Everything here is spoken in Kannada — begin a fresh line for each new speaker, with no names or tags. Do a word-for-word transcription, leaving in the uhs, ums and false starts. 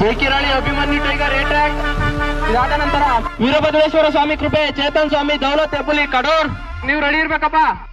ಬೇಕಿರಾಳಿ ಅಭಿಮನ್ಯು ಟೈಗರ್ ಏಟ್ಯಾಕ್. ಇದಾದ ನಂತರ ವೀರಭದ್ರೇಶ್ವರ ಸ್ವಾಮಿ ಕೃಪೆ, ಚೇತನ್ ಸ್ವಾಮಿ, ದೌಲತ್ ಹೆಬ್ಬುಲಿ ಕಡೂರ್. ನೀವು ರೆಡಿ ಇರ್ಬೇಕಪ್ಪ.